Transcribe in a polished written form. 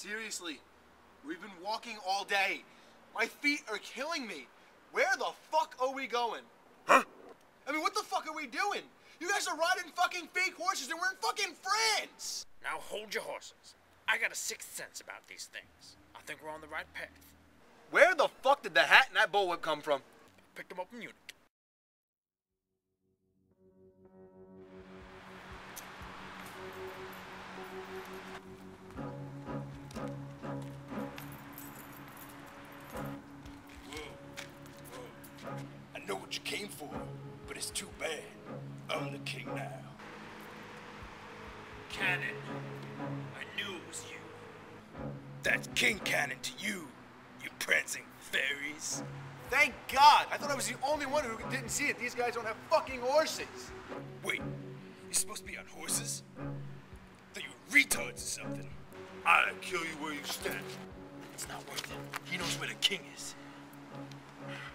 Seriously, we've been walking all day. My feet are killing me. Where the fuck are we going? Huh? I mean, what the fuck are we doing? You guys are riding fucking fake horses and we're in fucking France! Now hold your horses. I got a sixth sense about these things. I think we're on the right path. Where the fuck did the hat and that bullwhip come from? Picked them up in Munich. I know what you came for, but it's too bad. I'm the king now. Cannon. I knew it was you. That's King Cannon to you, you prancing fairies. Thank God! I thought I was the only one who didn't see it. These guys don't have fucking horses. Wait, you're supposed to be on horses? Thought you were retards or something. I'll kill you where you stand. It's not worth it. He knows where the king is.